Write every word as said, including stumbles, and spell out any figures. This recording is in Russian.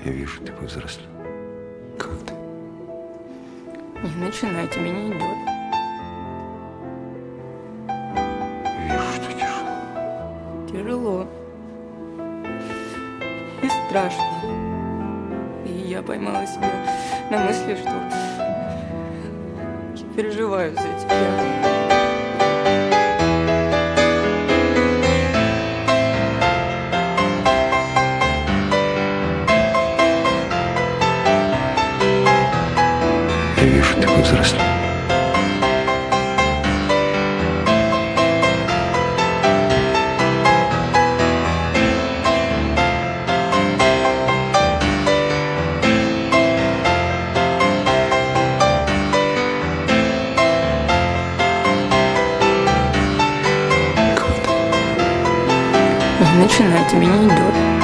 Я вижу, ты повзрослел. Как ты? Не начинайте, мне не идет. Вижу, что тяжело. Тяжело. И страшно. И я поймала себя на мысли, что я переживаю за тебя. Я вижу, ты повзрослел. Не начинайте, мне не идет.